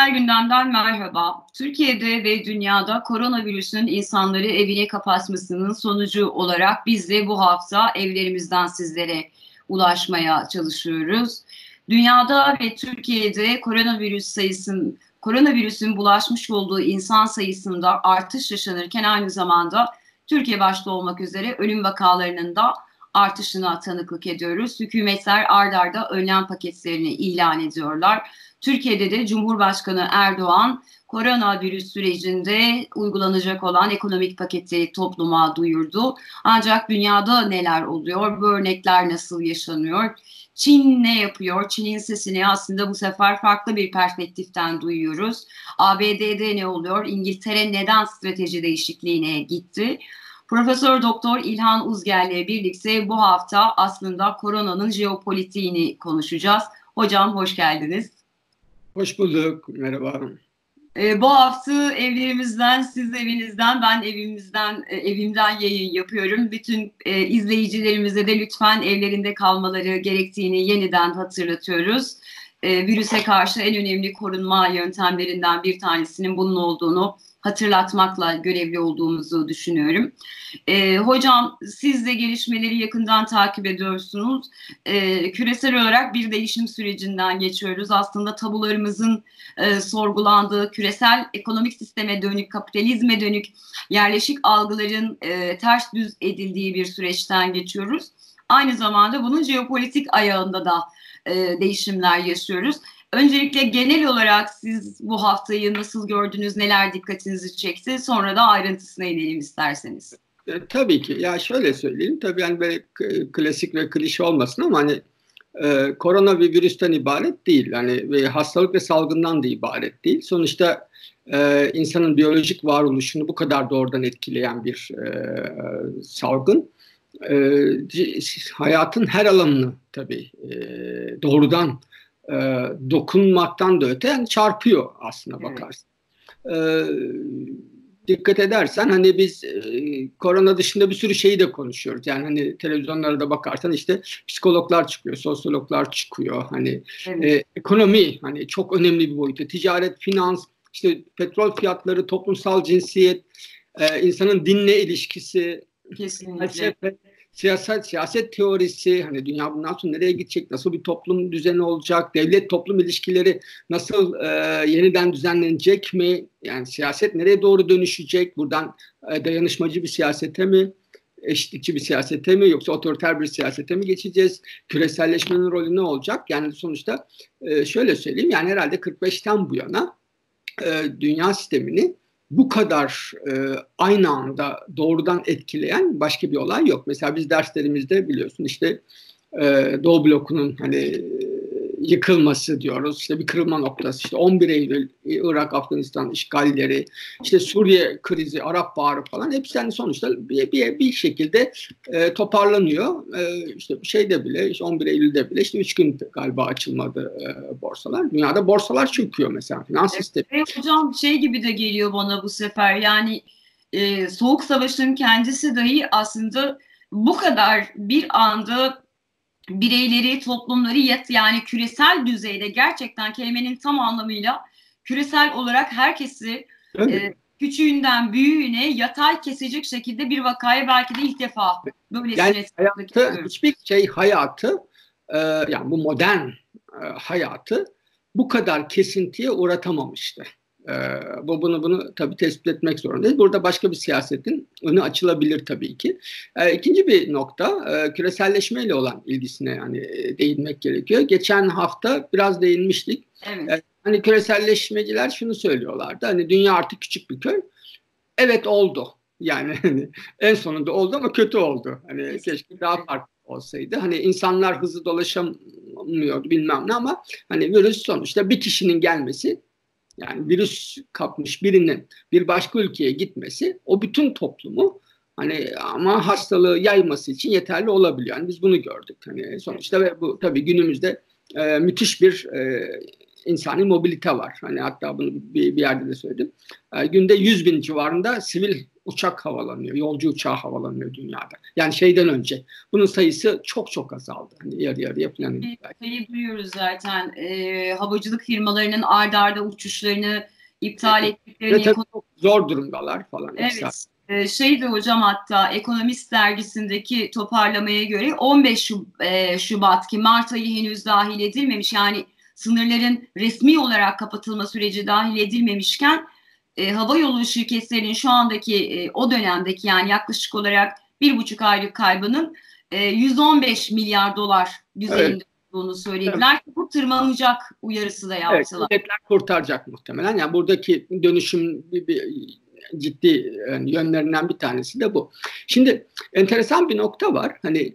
Küresel gündemden merhaba. Türkiye'de ve dünyada koronavirüsün insanları evine kapatmasının sonucu olarak biz de bu hafta evlerimizden sizlere ulaşmaya çalışıyoruz. Dünyada ve Türkiye'de koronavirüsün bulaşmış olduğu insan sayısında artış yaşanırken aynı zamanda Türkiye başta olmak üzere ölüm vakalarının da artışına tanıklık ediyoruz. Hükümetler ard arda önlem paketlerini ilan ediyorlar. Türkiye'de de Cumhurbaşkanı Erdoğan koronavirüs sürecinde uygulanacak olan ekonomik paketi topluma duyurdu. Ancak dünyada neler oluyor? Bu örnekler nasıl yaşanıyor? Çin ne yapıyor? Çin'in sesini aslında bu sefer farklı bir perspektiften duyuyoruz. ABD'de ne oluyor? İngiltere neden strateji değişikliğine gitti? Profesör Doktor İlhan Uzger ile birlikte bu hafta aslında koronanın jeopolitiğini konuşacağız. Hocam hoş geldiniz. Hoş bulduk. Merhaba. Bu hafta evlerimizden, siz evinizden, ben evimden yayın yapıyorum. Bütün izleyicilerimize de lütfen evlerinde kalmaları gerektiğini yeniden hatırlatıyoruz. Virüse karşı en önemli korunma yöntemlerinden bir tanesinin bunun olduğunu hatırlatmakla görevli olduğumuzu düşünüyorum. Hocam siz de gelişmeleri yakından takip ediyorsunuz. Küresel olarak bir değişim sürecinden geçiyoruz. Aslında tabularımızın sorgulandığı, küresel ekonomik sisteme dönük, kapitalizme dönük yerleşik algıların ters düz edildiği bir süreçten geçiyoruz. Aynı zamanda bunun jeopolitik ayağında da değişimler yaşıyoruz. Öncelikle genel olarak siz bu haftayı nasıl gördünüz, neler dikkatinizi çekti? Sonra da ayrıntısına inelim isterseniz. Tabii ki. Ya şöyle söyleyeyim. Tabii yani böyle klasik ve klişe olmasın ama hani korona bir virüsten ibaret değil. Hani ve hastalık ve salgından da ibaret değil. Sonuçta insanın biyolojik varoluşunu bu kadar doğrudan etkileyen bir salgın. Hayatın her alanını tabii doğrudan dokunmaktan da öte yani çarpıyor aslına bakarsın. Dikkat edersen hani biz korona dışında bir sürü şeyi de konuşuyoruz. Yani hani televizyonlara da bakarsan işte psikologlar çıkıyor, sosyologlar çıkıyor. Hani ekonomi hani çok önemli bir boyutu. Ticaret, finans, işte petrol fiyatları, toplumsal cinsiyet, insanın dinle ilişkisi, felsefe, siyaset teorisi, hani dünya bundan sonra nereye gidecek, nasıl bir toplum düzeni olacak, devlet toplum ilişkileri nasıl yeniden düzenlenecek mi, yani siyaset nereye doğru dönüşecek, buradan dayanışmacı bir siyasete mi, eşitlikçi bir siyasete mi, yoksa otoriter bir siyasete mi geçeceğiz, küreselleşmenin rolü ne olacak, yani sonuçta şöyle söyleyeyim, yani herhalde 45'ten bu yana dünya sistemini bu kadar aynı anda doğrudan etkileyen başka bir olay yok. Mesela biz derslerimizde biliyorsun işte Doğu blokunun hani yıkılması diyoruz. İşte bir kırılma noktası. İşte 11 Eylül, Irak, Afganistan işgalleri, işte Suriye krizi, Arap Baharı falan hepsi yani sonuçta bir şekilde toparlanıyor. İşte şeyde bile, işte 11 Eylül'de bile işte 3 gün galiba açılmadı borsalar. Dünyada borsalar çöküyor mesela finans sistemi. Hocam şey gibi de geliyor bana bu sefer yani Soğuk Savaş'ın kendisi dahi aslında bu kadar bir anda bireyleri, toplumları yani küresel düzeyde gerçekten kelimenin tam anlamıyla küresel olarak herkesi küçüğünden büyüğüne yatay kesecek şekilde bir vakaya belki de ilk defa böylesine yani hiçbir şey hayatı yani bu modern hayatı bu kadar kesintiye uğratamamıştı. Bunu tabii tespit etmek zorundayız. Burada başka bir siyasetin önü açılabilir tabii ki. İkinci bir nokta küreselleşmeyle olan ilgisine yani değinmek gerekiyor. Geçen hafta biraz değinmiştik. Evet. Hani küreselleşmeciler şunu söylüyorlardı. Hani dünya artık küçük bir köy. Evet oldu. Yani hani, en sonunda oldu ama kötü oldu. Hani keşke daha farklı olsaydı. Hani insanlar hızlı dolaşamıyordu bilmem ne ama hani virüs sonuçta bir kişinin gelmesi, yani virüs kapmış birinin bir başka ülkeye gitmesi o bütün toplumu hani ama hastalığı yayması için yeterli olabiliyor. Yani biz bunu gördük. Hani sonuçta ve bu tabii günümüzde müthiş bir insani mobilite var. Hani hatta bunu bir yerde de söyledim. Günde 100 bin civarında sivil uçak havalanıyor, yolcu uçağı havalanıyor dünyada. Yani şeyden önce. Bunun sayısı çok çok azaldı. Hani yarı yarıya falan. Şeyi duyuyoruz zaten. Havacılık firmalarının ard arda uçuşlarını iptal ettiklerini. Ve tabii çok zor durumdalar falan. Evet. Şeydi hocam, hatta Ekonomist dergisindeki toparlamaya göre 15 Şubat ki Mart ayı henüz dahil edilmemiş, yani sınırların resmi olarak kapatılma süreci dahil edilmemişken hava yolu şirketlerinin şu andaki o dönemdeki, yani yaklaşık olarak 1,5 aylık kaybının 115 milyar dolar düzeyinde, evet, olduğunu söylediler. Evet. Bu tırmanacak uyarısı da yaptılar. Evet, kurtaracak muhtemelen. Yani buradaki dönüşüm bir ciddi yönlerinden bir tanesi de bu. Şimdi enteresan bir nokta var. Hani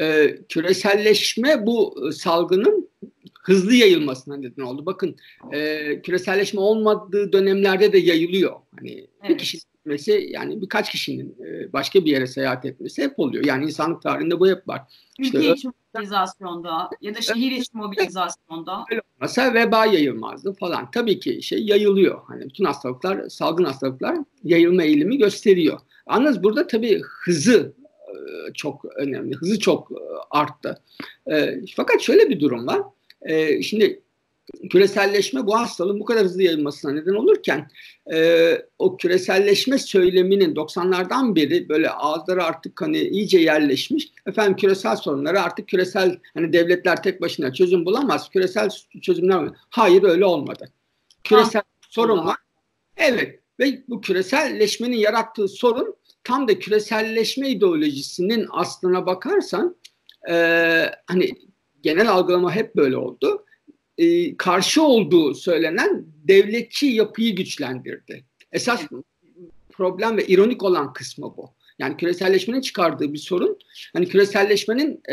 küreselleşme bu salgının hızlı yayılmasına neden oldu. Bakın küreselleşme olmadığı dönemlerde de yayılıyor. Hani evet, bir kişinin gitmesi, yani birkaç kişinin başka bir yere seyahat etmesi hep oluyor. Yani insanlık tarihinde bu hep var. Ülke içi mobilizasyonda ya da şehir içi mobilizasyonda. Öyle olmasa veba yayılmazdı falan. Tabii ki yayılıyor. Hani bütün hastalıklar, salgın hastalıklar yayılma eğilimi gösteriyor. Yalnız burada tabii hızı çok önemli. Hızı çok arttı. Fakat şöyle bir durum var. Şimdi küreselleşme bu hastalığın bu kadar hızlı yayılmasına neden olurken o küreselleşme söyleminin 90'lardan beri böyle ağızları artık hani iyice yerleşmiş. Efendim küresel sorunları artık küresel, hani devletler tek başına çözüm bulamaz. Küresel çözümler var. Hayır, öyle olmadı. Küresel sorun var. Evet, ve bu küreselleşmenin yarattığı sorun tam da küreselleşme ideolojisinin aslına bakarsan hani genel algılama hep böyle oldu. Karşı olduğu söylenen devletçi yapıyı güçlendirdi. Esas problem ve ironik olan kısmı bu. Yani küreselleşmenin çıkardığı bir sorun, hani küreselleşmenin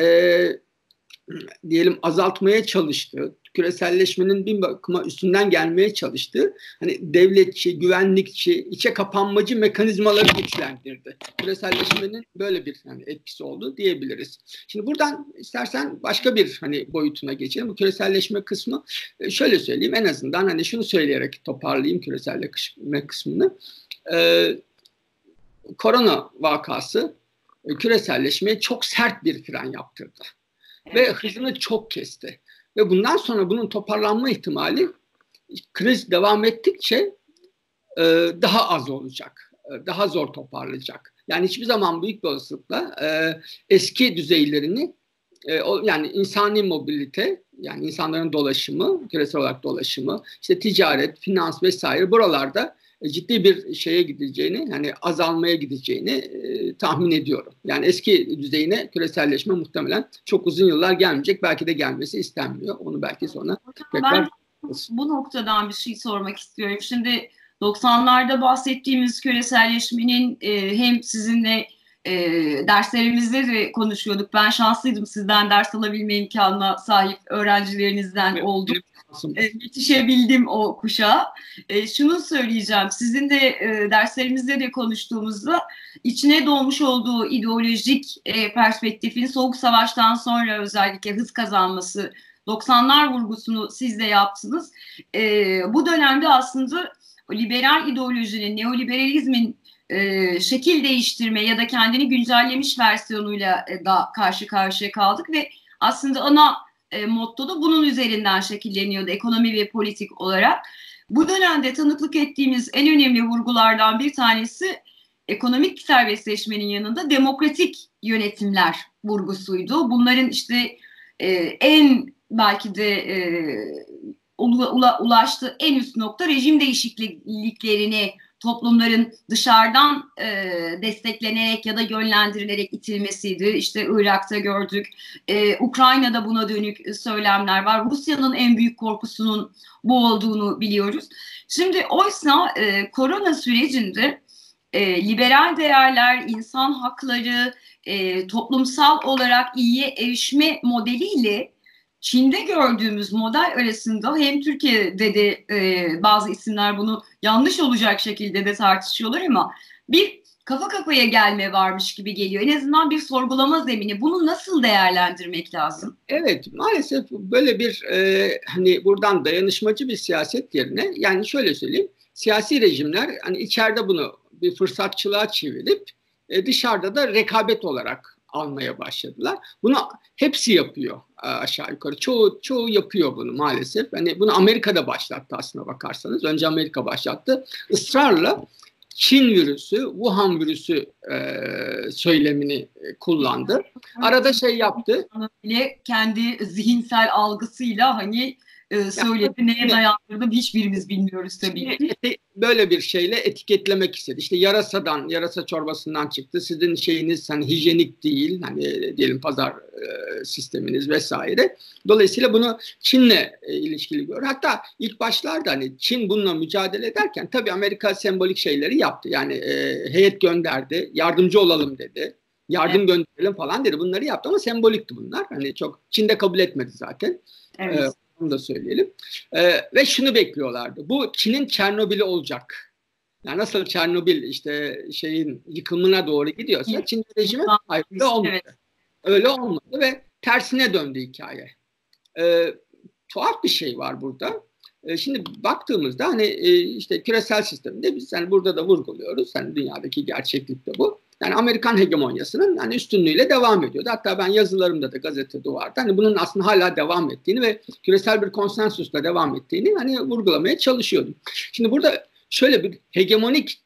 diyelim azaltmaya çalıştığı, küreselleşmenin bir bakıma üstünden gelmeye çalıştığı hani devletçi, güvenlikçi, içe kapanmacı mekanizmaları güçlendirdi. Küreselleşmenin böyle bir etkisi oldu diyebiliriz. Şimdi buradan istersen başka bir hani boyutuna geçelim. Bu küreselleşme kısmı şöyle söyleyeyim, en azından hani şunu söyleyerek toparlayayım küreselleşme kısmını. Korona vakası küreselleşmeye çok sert bir fren yaptırdı. Ve hızını çok kesti. Ve bundan sonra bunun toparlanma ihtimali kriz devam ettikçe daha az olacak. Daha zor toparlayacak. Yani hiçbir zaman büyük bir olasılıkla eski düzeylerini yani insani mobilite, yani insanların dolaşımı, küresel olarak dolaşımı, işte ticaret, finans vesaire buralarda ciddi bir şeye gideceğini, yani azalmaya gideceğini tahmin ediyorum. Yani eski düzeyine küreselleşme muhtemelen çok uzun yıllar gelmeyecek. Belki de gelmesi istenmiyor. Onu belki sonra tekrar... Ben bu noktadan bir şey sormak istiyorum. Şimdi 90'larda bahsettiğimiz küreselleşmenin hem sizinle derslerimizde de konuşuyorduk. Ben şanslıydım, sizden ders alabilme imkanına sahip öğrencilerinizden oldum. Yetişebildim o kuşağa. Şunu söyleyeceğim, sizin de derslerimizde de konuştuğumuzda içine doğmuş olduğu ideolojik perspektifin Soğuk Savaş'tan sonra özellikle hız kazanması, 90'lar vurgusunu siz de yaptınız. Bu dönemde aslında liberal ideolojinin, neoliberalizmin şekil değiştirme ya da kendini güncellemiş versiyonuyla da karşı karşıya kaldık ve aslında ana motto da bunun üzerinden şekilleniyordu ekonomi ve politik olarak. Bu dönemde tanıklık ettiğimiz en önemli vurgulardan bir tanesi ekonomik serbestleşmenin yanında demokratik yönetimler vurgusuydu. Bunların işte en belki de ulaştığı en üst nokta rejim değişikliklerini toplumların dışarıdan desteklenerek ya da yönlendirilerek itilmesiydi. İşte Irak'ta gördük, Ukrayna'da buna dönük söylemler var. Rusya'nın en büyük korkusunun bu olduğunu biliyoruz. Şimdi oysa korona sürecinde liberal değerler, insan hakları, toplumsal olarak iyiye erişme modeliyle Çin'de gördüğümüz model arasında hem Türkiye'de de bazı isimler bunu yanlış olacak şekilde de tartışıyorlar ama bir kafa kafaya gelme varmış gibi geliyor. En azından bir sorgulama zemini. Bunu nasıl değerlendirmek lazım? Evet, maalesef böyle bir hani buradan dayanışmacı bir siyaset yerine, yani şöyle söyleyeyim, siyasi rejimler hani içeride bunu bir fırsatçılığa çevirip dışarıda da rekabet olarak almaya başladılar. Bunu hepsi yapıyor aşağı yukarı. Çoğu yapıyor bunu maalesef. Hani bunu Amerika'da başlattı aslına bakarsanız. Önce Amerika başlattı. Israrla Çin virüsü, Wuhan virüsü söylemini kullandı. Arada şey yaptı. Bile kendi zihinsel algısıyla hani söyledi. Neye dayandırdım hiçbirimiz bilmiyoruz tabii ki. Böyle bir şeyle etiketlemek istedi. İşte yarasa çorbasından çıktı. Sizin şeyiniz hani hijyenik değil. Hani diyelim pazar sisteminiz vesaire. Dolayısıyla bunu Çin'le ilişkili görüyor. Hatta ilk başlarda hani Çin bununla mücadele ederken tabii Amerika sembolik şeyleri yaptı. Yani heyet gönderdi, yardımcı olalım dedi. Yardım gönderelim falan dedi. Bunları yaptı ama sembolikti bunlar. Hani çok Çin'de kabul etmedi zaten. Evet. Onu da söyleyelim. Ve şunu bekliyorlardı. Bu Çin'in Çernobil'i olacak. Yani nasıl Çernobil işte şeyin yıkımına doğru gidiyorsa Çin rejimi ayrıca olmadı. Evet. Öyle olmadı ve tersine döndü hikaye. Tuhaf bir şey var burada. Şimdi baktığımızda hani işte küresel sistemde biz hani burada da vurguluyoruz. Hani dünyadaki gerçeklik de bu. Yani Amerikan hegemonyasının hani üstünlüğüyle devam ediyordu. Hatta ben yazılarımda da gazetede vardı. Hani bunun aslında hala devam ettiğini ve küresel bir konsensusla devam ettiğini hani vurgulamaya çalışıyordum. Şimdi burada şöyle bir hegemonik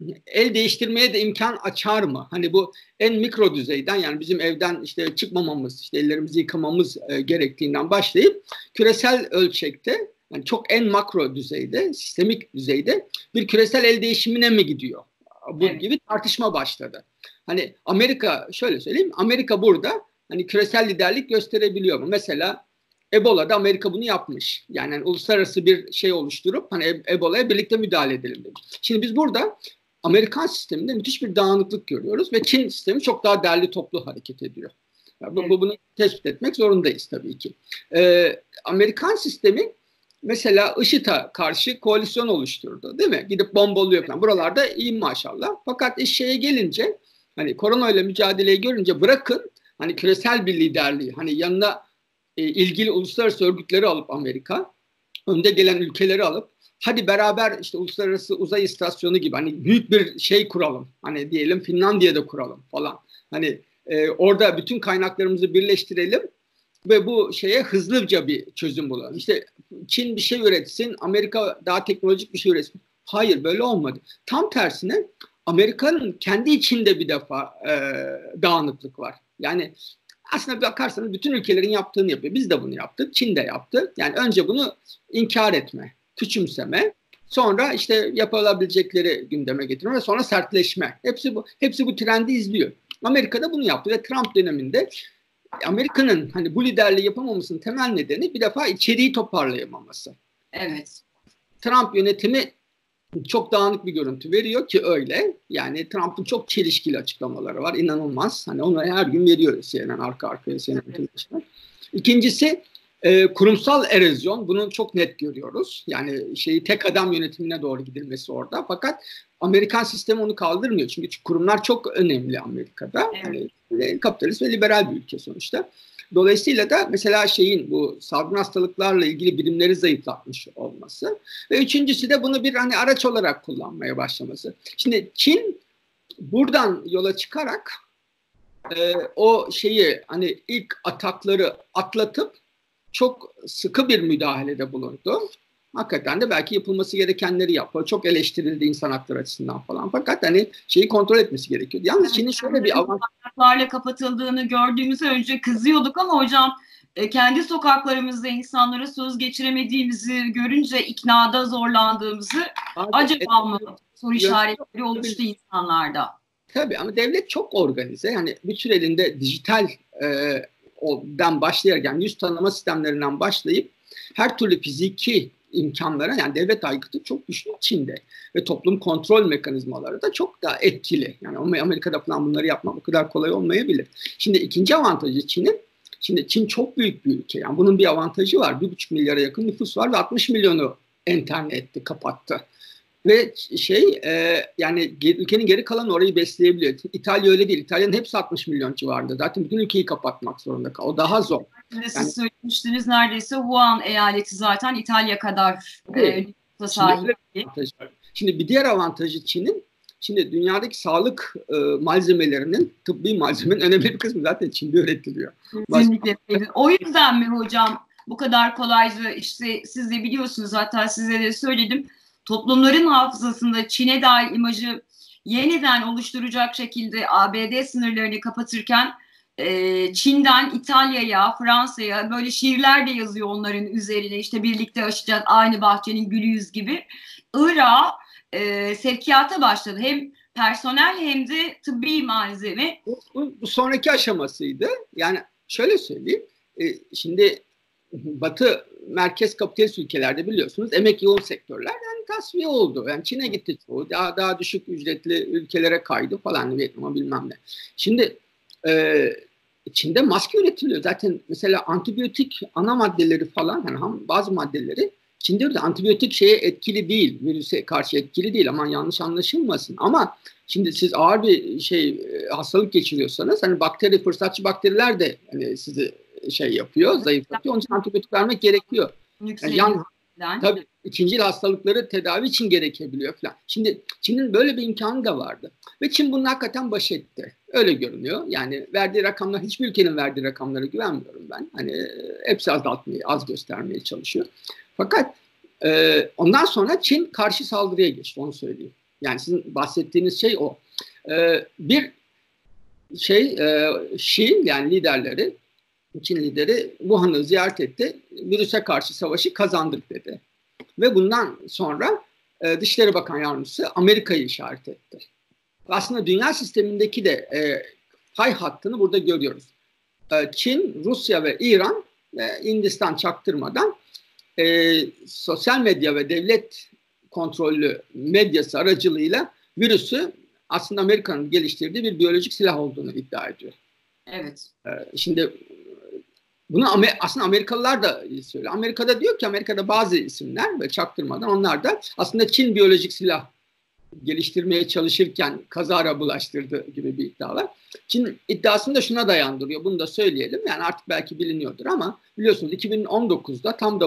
el değiştirmeye de imkan açar mı? Hani bu en mikro düzeyden, yani bizim evden işte çıkmamamız, işte ellerimizi yıkamamız gerektiğinden başlayıp küresel ölçekte, yani çok en makro düzeyde, sistemik düzeyde bir küresel el değişimine mi gidiyor? Bu gibi tartışma başladı. Hani Amerika, şöyle söyleyeyim, Amerika burada hani küresel liderlik gösterebiliyor mu? Mesela Ebola'da Amerika bunu yapmış. Yani uluslararası bir şey oluşturup hani Ebola'ya birlikte müdahale edelim demiş. Şimdi biz burada Amerikan sisteminde müthiş bir dağınıklık görüyoruz ve Çin sistemi çok daha derli toplu hareket ediyor. Yani bunu tespit etmek zorundayız tabii ki. Amerikan sistemi mesela IŞİD'e karşı koalisyon oluşturdu, değil mi? Gidip bombalıyor falan. Buralarda iyi maşallah. Fakat iş şeye gelince, hani korona ile mücadeleyi görünce bırakın hani küresel bir liderliği, hani yanına ilgili uluslararası örgütleri alıp Amerika, önde gelen ülkeleri alıp hadi beraber işte uluslararası uzay istasyonu gibi hani büyük bir şey kuralım. Hani diyelim Finlandiya'da kuralım falan. Hani orada bütün kaynaklarımızı birleştirelim ve bu şeye hızlıca bir çözüm bulalım. İşte Çin bir şey üretsin, Amerika daha teknolojik bir şey üretsin. Hayır, böyle olmadı. Tam tersine Amerika'nın kendi içinde bir defa dağınıklık var. Yani aslında bakarsanız bütün ülkelerin yaptığını yapıyor. Biz de bunu yaptık, Çin de yaptı. Yani önce bunu inkar etme, küçümseme, sonra işte yapılabilecekleri gündeme getirme ve sonra sertleşme. Hepsi bu trendi izliyor. Amerika'da bunu yaptı ve Trump döneminde Amerika'nın hani bu liderliği yapamamasının temel nedeni bir defa içeriği toparlayamaması. Evet. Trump yönetimi çok dağınık bir görüntü veriyor ki öyle. Yani Trump'ın çok çelişkili açıklamaları var. İnanılmaz. Hani onu her gün veriyor CNN arka arkaya CNN. İkincisi kurumsal erozyon. Bunu çok net görüyoruz. Yani tek adam yönetimine doğru gidilmesi orada. Fakat Amerikan sistemi onu kaldırmıyor. Çünkü kurumlar çok önemli Amerika'da. Evet. Yani, kapitalist ve liberal bir ülke sonuçta. Dolayısıyla da mesela bu salgın hastalıklarla ilgili birimleri zayıflatmış olması ve üçüncüsü de bunu bir hani araç olarak kullanmaya başlaması. Şimdi Çin buradan yola çıkarak o hani ilk atakları atlatıp çok sıkı bir müdahalede bulundu. Hakikaten de belki yapılması gerekenleri yapıyor. Çok eleştirildi insan hakları açısından falan. Fakat hani kontrol etmesi gerekiyordu. Yalnız Çin'in şöyle bir avantajlarla kapatıldığını gördüğümüz önce kızıyorduk ama hocam kendi sokaklarımızda insanlara söz geçiremediğimizi görünce iknada zorlandığımızı acaba mı soru işaretleri oluştu insanlarda. Tabii ama devlet çok organize. Yani bir tür elinde dijital başlayarak, yani yüz tanıma sistemlerinden başlayıp her türlü fiziki imkanlara, yani devlet aygıtı çok güçlü Çin'de ve toplum kontrol mekanizmaları da çok daha etkili. Yani Amerika'da falan bunları yapmak o kadar kolay olmayabilir. Şimdi ikinci avantajı Çin'in, şimdi Çin çok büyük bir ülke. Yani bunun bir avantajı var. 1,5 milyara yakın nüfus var ve 60 milyonu internette kapattı. Ve yani ülkenin geri kalanı orayı besleyebiliyor. İtalya öyle değil. İtalya'nın hepsi 60 milyon civarında. Zaten bütün ülkeyi kapatmak zorunda kalıyor. O daha zor. Şimdi siz söylemiştiniz, neredeyse Wuhan eyaleti zaten İtalya kadar nüfusa sahip. Şimdi bir diğer avantajı Çin'in, şimdi dünyadaki sağlık malzemelerinin, tıbbi malzemenin önemli bir kısmı zaten Çin'de üretiliyor. Kesinlikle. O yüzden mi hocam bu kadar kolayca, işte siz de biliyorsunuz, hatta size de söyledim, toplumların hafızasında Çin'e dair imajı yeniden oluşturacak şekilde ABD sınırlarını kapatırken Çin'den İtalya'ya, Fransa'ya böyle şiirler de yazıyor onların üzerine, işte birlikte aşacağız aynı bahçenin gülüyüz gibi. Irak'a sevkiyata başladı. Hem personel hem de tıbbi malzeme. Bu sonraki aşamasıydı. Yani şöyle söyleyeyim. Şimdi Batı merkez kapitalist ülkelerde biliyorsunuz emek yoğun sektörler yani tasfiye oldu. Yani Çin'e gitti çoğu. Daha düşük ücretli ülkelere kaydı falan. Vietnam'a bilmem ne. Şimdi Çin'de maske üretiliyor. Zaten mesela antibiyotik ana maddeleri falan, yani bazı maddeleri Çin'de de antibiyotik şeye etkili değil. Virüse karşı etkili değil. Aman yanlış anlaşılmasın. Ama şimdi siz ağır bir hastalık geçiriyorsanız, hani fırsatçı bakteriler de hani sizi yapıyor, zayıflatıyor. Onun için antibiyotik vermek gerekiyor. Yani tabii ikincil hastalıkları tedavi için gerekebiliyor falan. Şimdi Çin'in böyle bir imkanı da vardı. Ve Çin bunu hakikaten baş etti. Öyle görünüyor. Yani verdiği rakamlar, hiçbir ülkenin verdiği rakamlara güvenmiyorum ben. Hani hepsi az göstermeye çalışıyor. Fakat ondan sonra Çin karşı saldırıya geçti, onu söyleyeyim. Yani sizin bahsettiğiniz şey o. Xi, yani liderleri, Çin lideri Wuhan'ı ziyaret etti. Virüse karşı savaşı kazandık dedi. Ve bundan sonra Dışişleri Bakan Yardımcısı Amerika'yı işaret etti. Aslında dünya sistemindeki de pay hattını burada görüyoruz. Çin, Rusya ve İran ve Hindistan çaktırmadan sosyal medya ve devlet kontrollü medyası aracılığıyla virüsü aslında Amerika'nın geliştirdiği bir biyolojik silah olduğunu iddia ediyor. Evet. Şimdi bunu aslında Amerikalılar da söylüyor. Amerika'da diyor ki, Amerika'da bazı isimler ve çaktırmadan onlar da aslında Çin biyolojik silah geliştirmeye çalışırken kazara bulaştırdı gibi bir iddia var. Çin iddiasını da şuna dayandırıyor. Bunu da söyleyelim. Yani artık belki biliniyordur ama biliyorsunuz 2019'da tam da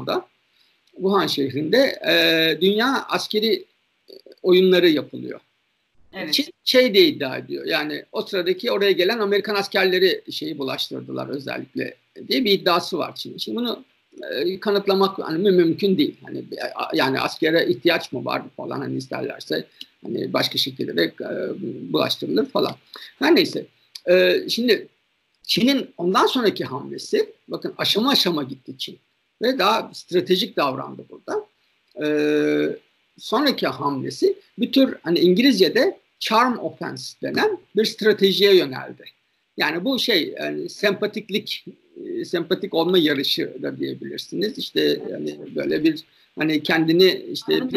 Wuhan şehrinde dünya askeri oyunları yapılıyor. Evet. Çin diye iddia ediyor. Yani o sıradaki oraya gelen Amerikan askerleri bulaştırdılar özellikle diye bir iddiası var Çin'in. Şimdi bunu kanıtlamak hani mümkün değil. Hani yani askere ihtiyaç mı var falan, hani isterlerse hani başka şekilde de bulaştırılır falan. Her neyse. Şimdi Çin'in ondan sonraki hamlesi, bakın aşama aşama gitti Çin ve daha stratejik davrandı burada. Sonraki hamlesi bir tür, hani İngilizce'de charm offense denen bir stratejiye yöneldi. Yani bu yani sempatik olma yarışı da diyebilirsiniz. İşte yani böyle bir hani kendini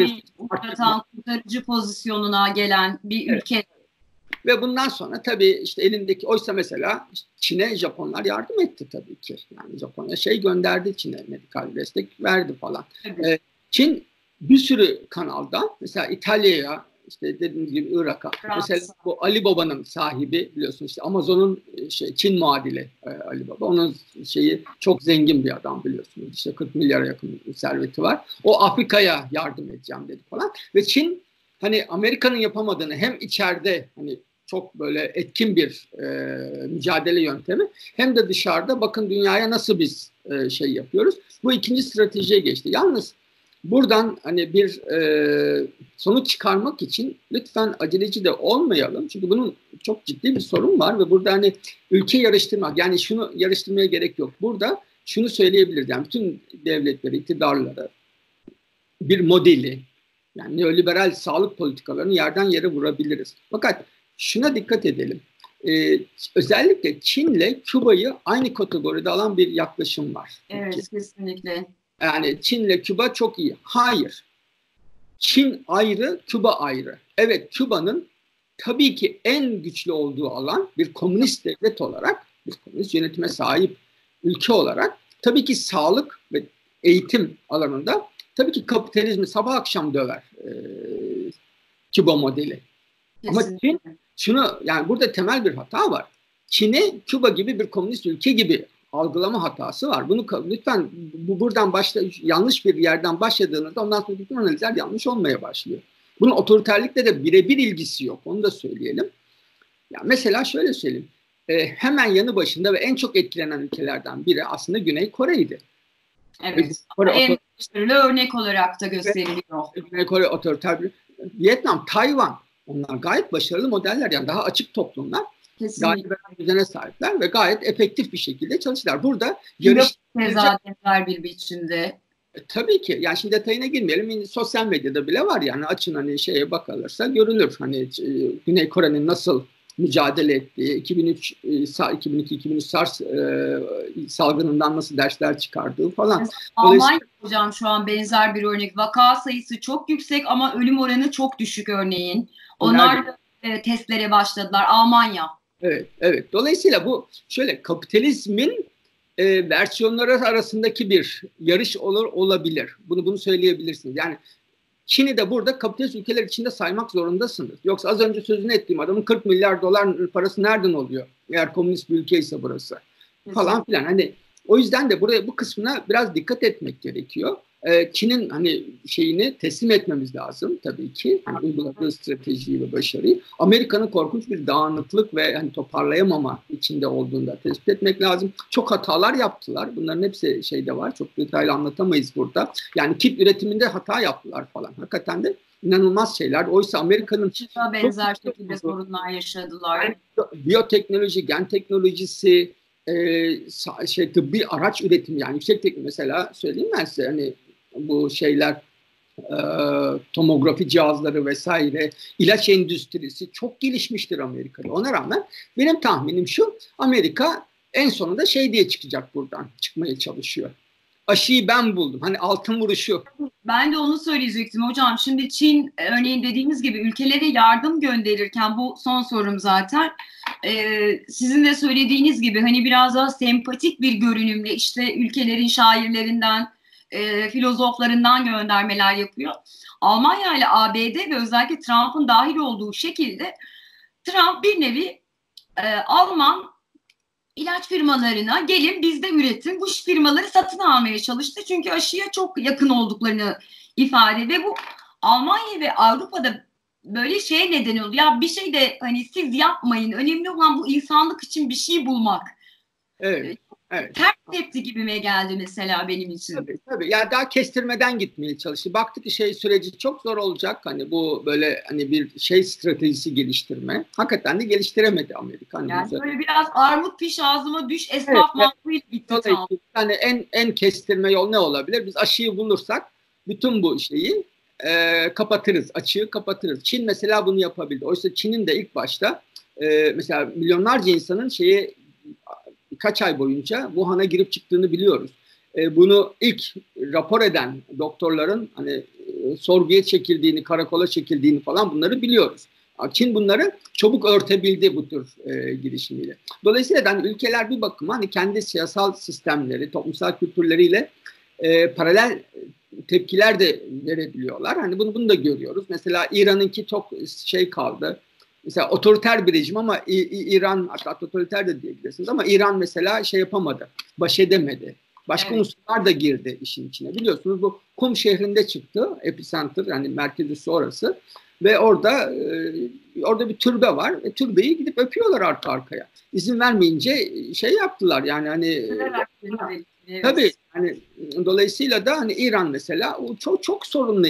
kurtarıcı pozisyonuna gelen bir ülke. Evet. Ve bundan sonra tabii işte elindeki, oysa mesela Çin'e Japonlar yardım etti tabii ki. Yani Japonya gönderdi Çin'e, medikal destek verdi falan. Evet. Çin bir sürü kanalda, mesela İtalya'ya, işte dediğiniz gibi Irak'a, mesela bu Ali Baba'nın sahibi, biliyorsunuz işte Amazon'un Çin muadili Ali Baba. Onun çok zengin bir adam, biliyorsunuz. İşte 40 milyara yakın serveti var. O Afrika'ya yardım edeceğim dedi falan. Ve Çin hani Amerika'nın yapamadığını, hem içeride hani çok böyle etkin bir mücadele yöntemi, hem de dışarıda bakın dünyaya nasıl biz yapıyoruz. Bu ikinci stratejiye geçti. Yalnız buradan hani bir sonuç çıkarmak için lütfen aceleci de olmayalım. Çünkü bunun çok ciddi bir sorun var ve burada hani ülke yarıştırmak, yani şunu yarıştırmaya gerek yok. Burada şunu söyleyebiliriz, yani bütün devletleri, iktidarları bir modeli, yani neoliberal sağlık politikalarını yerden yere vurabiliriz. Fakat şuna dikkat edelim. Özellikle Çin'le Küba'yı aynı kategoride alan bir yaklaşım var. Evet, kesinlikle. Yani Çin'le Küba çok iyi. Hayır. Çin ayrı, Küba ayrı. Evet, Küba'nın tabii ki en güçlü olduğu alan bir komünist devlet olarak, bir komünist yönetime sahip ülke olarak tabii ki sağlık ve eğitim alanında tabii ki kapitalizmi sabah akşam döver Küba modeli. Kesinlikle. Ama Çin şunu, yani burada temel bir hata var. Çin'i Küba gibi bir komünist ülke gibi algılama hatası var. Bunu lütfen buradan yanlış bir yerden başladığınızda ondan sonra bütün analizler yanlış olmaya başlıyor. Bunun otoriterlikle de birebir ilgisi yok. Onu da söyleyelim. Ya mesela şöyle söyleyeyim. Hemen yanı başında ve en çok etkilenen ülkelerden biri aslında Güney Kore'ydi. Evet. En başarılı örnek olarak da gösteriliyor. Güney Kore otoriter bir. Vietnam, Tayvan, onlar gayet başarılı modeller. Yani daha açık toplumlar. Kesinlikle. Gayet düzene sahipler ve gayet efektif bir şekilde çalışırlar. Burada yarış benzer bir biçimde. Tabii ki. Yani şimdi detayına girmeyelim. Sosyal medyada bile var yani. Açın hani şeye bakılırsa görülür. Hani Güney Kore'nin nasıl mücadele ettiği, 2003, 2002-2003 SARS salgınından nasıl dersler çıkardığı falan. Almanya hocam şu an benzer bir örnek. Vaka sayısı çok yüksek ama ölüm oranı çok düşük örneğin. Onlar da testlere başladılar. Almanya. Evet, evet. Dolayısıyla bu şöyle kapitalizmin versiyonları arasındaki bir yarış olabilir. Bunu söyleyebilirsiniz. Yani Çin'i de burada kapitalist ülkeler içinde saymak zorundasınız. Yoksa az önce sözünü ettiğim adamın 40 milyar dolar parası nereden oluyor? Eğer komünist bir ülke ise burası. Falan filan. Hani o yüzden de bu kısmına biraz dikkat etmek gerekiyor. Çin'in hani şeyini teslim etmemiz lazım tabii ki. Yani uyguladığı stratejiyi ve başarıyı. Amerika'nın korkunç bir dağınıklık ve hani toparlayamama içinde olduğunu da tespit etmek lazım. Çok hatalar yaptılar. Bunların hepsi şeyde var. Çok detaylı anlatamayız burada. Yani kit üretiminde hata yaptılar falan. Hakikaten de inanılmaz şeyler. Oysa Amerika'nın benzer şekilde sorunlar yaşadılar. Biyoteknoloji, gen teknolojisi, tıbbi araç üretimi, yani yüksek teknoloji mesela söyleyeyim ben size, hani bu şeyler, tomografi cihazları vesaire, ilaç endüstrisi çok gelişmiştir Amerika'da. Ona rağmen benim tahminim şu: Amerika en sonunda şey diye çıkacak, buradan çıkmaya çalışıyor. Aşıyı ben buldum. Hani altın vuruşu. Ben de onu söyleyecektim hocam. Şimdi Çin örneğin dediğiniz gibi ülkelere yardım gönderirken, bu son sorum zaten. Sizin de söylediğiniz gibi hani biraz daha sempatik bir görünümle işte ülkelerin şairlerinden, filozoflarından göndermeler yapıyor. Almanya ile ABD ve özellikle Trump'ın dahil olduğu şekilde Trump bir nevi Alman ilaç firmalarına gelin bizde üretin, bu firmaları satın almaya çalıştı. Çünkü aşıya çok yakın olduklarını ifade ve bu Almanya ve Avrupa'da böyle şeye neden oluyor. Ya bir şey de hani siz yapmayın. Önemli olan bu insanlık için bir şey bulmak. Evet. Evet. Ters tepki gibime geldi mesela benim için. Tabii. Yani daha kestirmeden gitmeye çalıştı. Baktık ki süreci çok zor olacak. Hani bu böyle hani bir stratejisi geliştirme. Hakikaten de geliştiremedi Amerika. Hani yani böyle biraz armut piş ağzıma düş esnaf mantığıyla gitti tam. Yani en kestirme yol ne olabilir? Biz aşıyı bulursak bütün bu şeyi kapatırız. Açığı kapatırız. Çin mesela bunu yapabildi. Oysa Çin'in de ilk başta mesela milyonlarca insanın birkaç ay boyunca Wuhan'a girip çıktığını biliyoruz. Bunu ilk rapor eden doktorların hani sorguya çekildiğini, karakola çekildiğini falan, bunları biliyoruz. Çin bunları çabuk örtebildi bu tür girişimiyle. Dolayısıyla hani ülkeler bir bakıma hani kendi siyasal sistemleri, toplumsal kültürleriyle paralel tepkiler de verebiliyorlar. Hani bunu da görüyoruz. Mesela İran'ınki çok kaldı. Mesela otoriter bir rejim ama İran, hatta totaliter de diyebilirsiniz, ama İran mesela yapamadı, baş edemedi. Başka unsurlar da girdi işin içine. Biliyorsunuz bu Kum şehrinde çıktı, epicenter, yani merkez üssü orası. Ve orada bir türbe var ve türbeyi gidip öpüyorlar arka arkaya. İzin vermeyince yaptılar yani hani. Evet. Tabii hani dolayısıyla da hani İran mesela çok sorunlu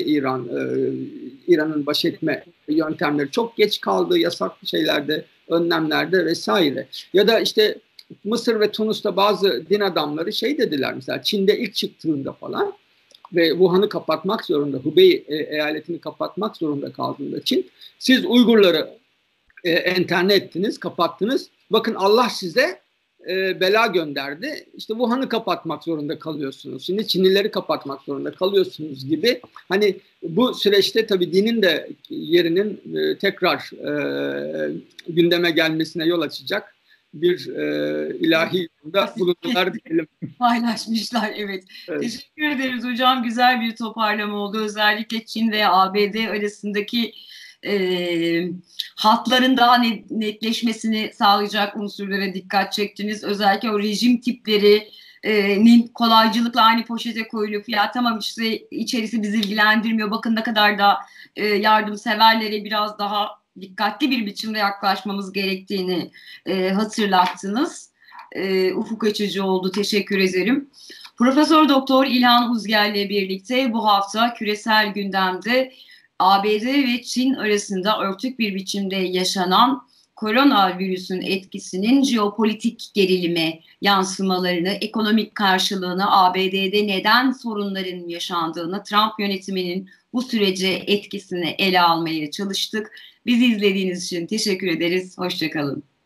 İran'ın baş etme yöntemleri çok geç kaldı, yasak şeylerde, önlemlerde vesaire. Ya da işte Mısır ve Tunus'ta bazı din adamları dediler mesela, Çin'de ilk çıktığında falan ve Wuhan'ı kapatmak zorunda, Hubei eyaletini kapatmak zorunda kaldığında Çin, siz Uygurları enterne ettiniz, kapattınız. Bakın Allah size bela gönderdi. İşte Wuhan'ı kapatmak zorunda kalıyorsunuz. Şimdi Çinlileri kapatmak zorunda kalıyorsunuz gibi. Hani bu süreçte tabii dinin de yerinin tekrar gündeme gelmesine yol açacak bir ilahi yolda bulundular diyelim. Paylaşmışlar, evet. Evet. Teşekkür ederiz hocam. Güzel bir toparlama oldu. Özellikle Çin ve ABD arasındaki hatların daha netleşmesini sağlayacak unsurlara dikkat çektiniz. Özellikle o rejim tiplerinin kolaycılıkla aynı poşete koyulup ya tamam işte içerisi bizi ilgilendirmiyor. Bakın ne kadar da yardımseverlere biraz daha dikkatli bir biçimde yaklaşmamız gerektiğini hatırlattınız. Ufuk açıcı oldu. Teşekkür ederim. Profesör Doktor İlhan Uzger ile birlikte bu hafta küresel gündemde ABD ve Çin arasında örtük bir biçimde yaşanan koronavirüsün etkisinin jeopolitik gerilime yansımalarını, ekonomik karşılığını, ABD'de neden sorunların yaşandığını, Trump yönetiminin bu sürece etkisini ele almaya çalıştık. Bizi izlediğiniz için teşekkür ederiz. Hoşça kalın.